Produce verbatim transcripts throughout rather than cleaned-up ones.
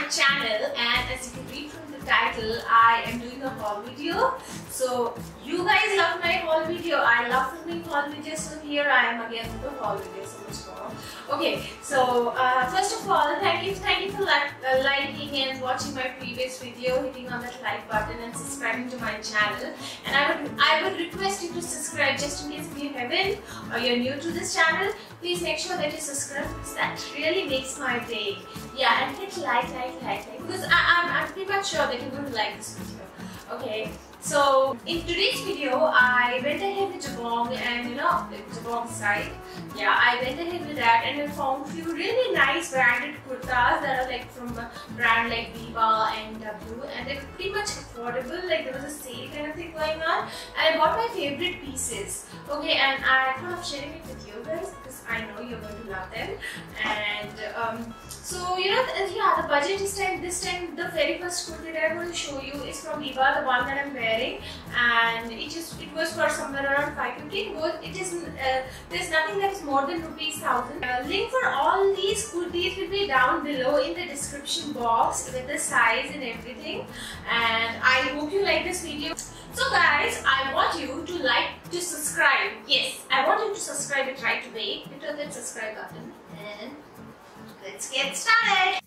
channel, and as you can read from the title, I am doing a haul video. So you guys love my haul video. I love filming haul videos, so here I am again with the haul video. So much more. Okay, so uh, first of all, thank you, thank you for like, uh, liking and watching my previous video, hitting on that like button and subscribing to my channel. And I would I would request you to subscribe just in case if you haven't or you're new to this channel. Please make sure that you subscribe because that really makes my day. Yeah, and hit like, like, like, like because I, I'm I'm pretty much sure that you're going to like this video. Okay. So in today's video, I went ahead with Jabong and you know, Jabong site. Yeah, I went ahead with that and I found a few really nice branded kurtas that are like from a brand like Biba and W, and they're pretty much affordable. Like there was a sale kind of thing going on, and I bought my favorite pieces. Okay, and I thought of sharing it with you guys because I know you're going to love them. And um, so you know, yeah, the budget this time, this time the very first kurti that I'm going to show you is from Biba, the one that I'm wearing, and it is it was for somewhere around five fifty. It is uh, there's nothing that is more than rupees thousand. Uh, link for all these kurtis will be down below in the description box with the size and everything. And I hope you like this video. So guys, I want you to like to subscribe. Yes, I want you to subscribe it right away. Hit on that subscribe button and let's get started.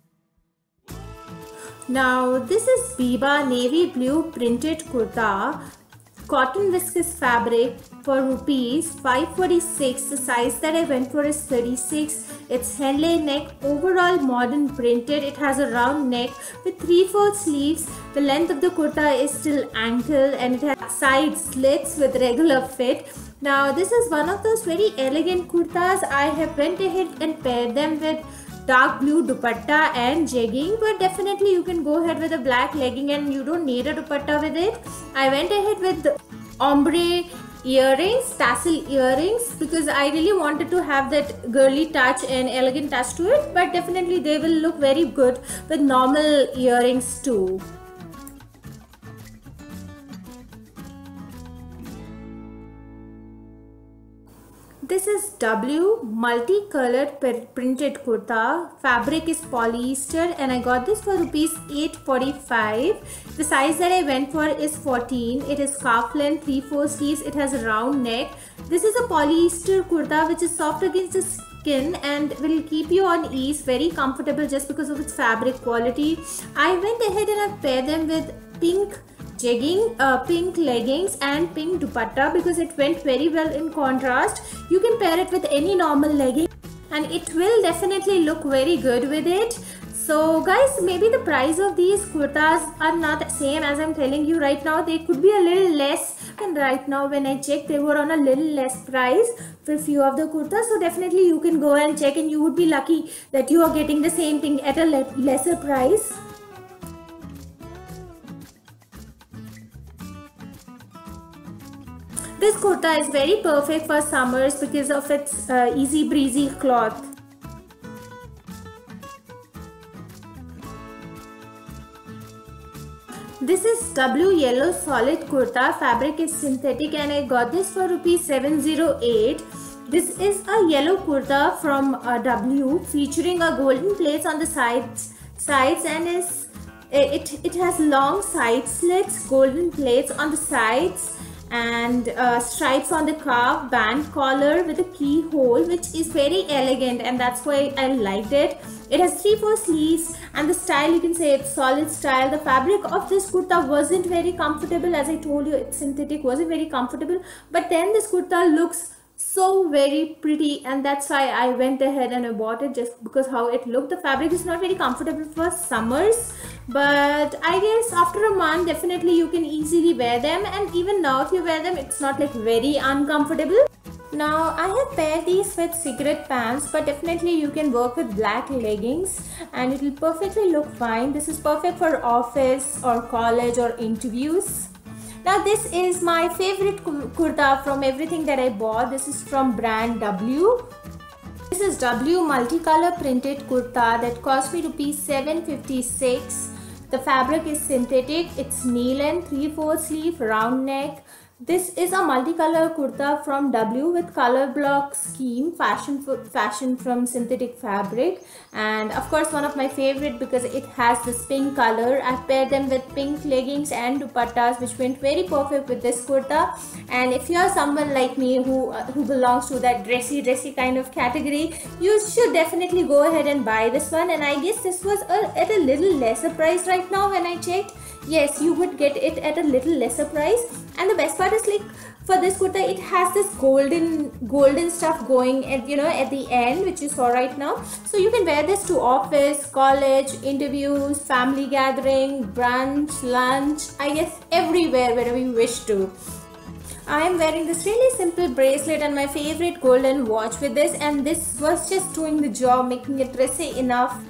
Now this is Biba navy blue printed kurta, cotton viscose fabric for rupees five forty-six. The size that I went for is thirty-six. It's henley neck, overall modern printed. It has a round neck with three-fourth sleeves. The length of the kurta is still ankle and it has side slits with regular fit. Now this is one of those very elegant kurtas. I have went ahead and paired them with dark blue dupatta and jegging, but definitely you can go ahead with a black legging and you don't need a dupatta with it. I went ahead with ombre earrings, tassel earrings, because I really wanted to have that girly touch and elegant touch to it, but definitely they will look very good with normal earrings too. This is W multicolored printed kurta. Fabric is polyester and I got this for rupees eight forty-five. The size that I went for is fourteen. It is scarf length, three-fourths sleeves. It has a round neck. This is a polyester kurta which is soft against the skin and will keep you on ease. Very comfortable just because of its fabric quality. I went ahead and I paired them with pink jegging, uh, pink leggings and pink dupatta because it went very well in contrast. You can pair it with any normal legging and it will definitely look very good with it. So guys, maybe the price of these kurtas are not the same as I'm telling you right now. They could be a little less, and right now when I checked they were on a little less price for a few of the kurtas. So definitely you can go and check and you would be lucky that you are getting the same thing at a le lesser price. This kurta is very perfect for summers because of its uh, easy breezy cloth. This is W yellow solid kurta. Fabric is synthetic and I got this for rupees seven oh eight. This is a yellow kurta from uh, W featuring a golden plates on the sides sides and is it, it has long side slits, golden plates on the sides, and uh, stripes on the cuff, band collar with a keyhole, which is very elegant and that's why I liked it. It has three-fourths sleeves and the style, you can say it's solid style. The fabric of this kurta wasn't very comfortable, as I told you, it's synthetic, wasn't very comfortable, but then this kurta looks so very pretty and that's why I went ahead and I bought it, just because how it looked. The fabric is not very comfortable for summers, but I guess after a month definitely you can easily wear them, and even now if you wear them it's not like very uncomfortable. Now I have paired these with cigarette pants, but definitely you can work with black leggings and it will perfectly look fine. This is perfect for office or college or interviews. Now this is my favorite kurta from everything that I bought. This is from brand W. This is W multicolor printed kurta that cost me rupees seven fifty-six. The fabric is synthetic. It's knee length, three-fourths sleeve, round neck. This is a multicolor kurta from W with color block scheme, fashion fashion from synthetic fabric, and of course one of my favorite because it has this pink color. I've paired them with pink leggings and dupattas, which went very perfect with this kurta. And if you are someone like me who uh, who belongs to that dressy dressy kind of category, you should definitely go ahead and buy this one. And I guess this was a, at a little lesser price right now when I checked. Yes, you would get it at a little lesser price. And the best part is, like, for this kurta, it has this golden golden stuff going at, you know, at the end, which you saw right now. So you can wear this to office, college, interviews, family gathering, brunch, lunch, I guess everywhere wherever you wish to. I am wearing this really simple bracelet and my favorite golden watch with this, and this was just doing the job, making it dressy enough.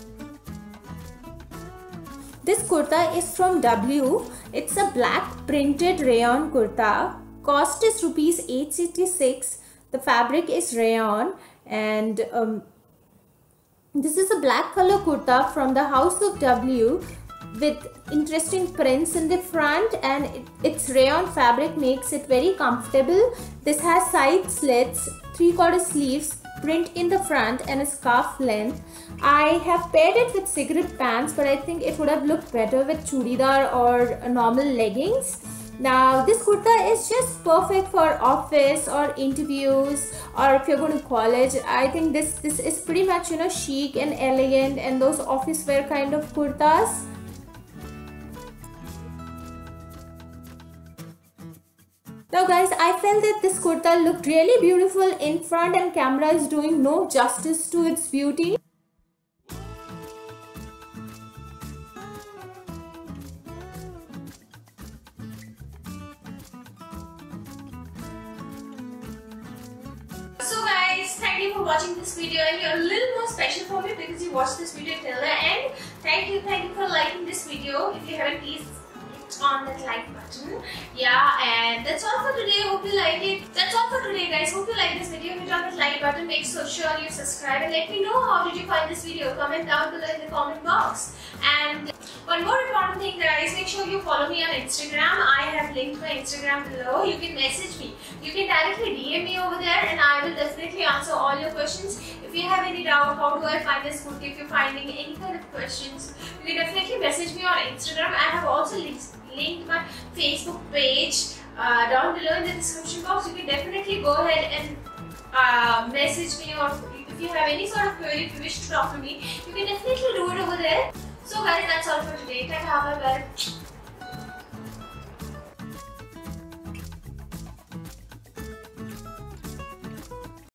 This kurta is from W. It's a black printed rayon kurta. Cost is rupees eight sixty-six. The fabric is rayon, and um, this is a black color kurta from the House of W with interesting prints in the front, and it, its rayon fabric makes it very comfortable. This has side slits, three quarter sleeves, print in the front, and a scarf length. I have paired it with cigarette pants, but I think it would have looked better with churidar or normal leggings. Now this kurta is just perfect for office or interviews, or if you're going to college. I think this this is pretty much, you know, chic and elegant, and those office wear kind of kurtas. Now guys, I felt that this kurta looked really beautiful in front, and camera is doing no justice to its beauty. So guys, thank you for watching this video, and you're a little more special for me because you watched this video till the end. Thank you, thank you for liking this video. If you haven't, please on that like button. Yeah, and that's all for today. Hope you like it. That's all for today, guys. Hope you like this video. Hit on that like button. Make so sure you subscribe, and let me know how did you find this video. Comment down below in the comment box. And one more important thing, guys, make sure you follow me on Instagram. I have linked my Instagram below. You can message me. You can directly D M me over there, and I will definitely answer all your questions. If you have any doubt, how do I find this kurti? If you're finding any kind of questions, you can definitely message me on Instagram. I have also linked linked my Facebook page uh, down below in the description box. You can definitely go ahead and uh, message me, or if you have any sort of query, if you wish to talk to me, you can definitely do it over there. So guys, that's all for today. Ta-ta, bye bye.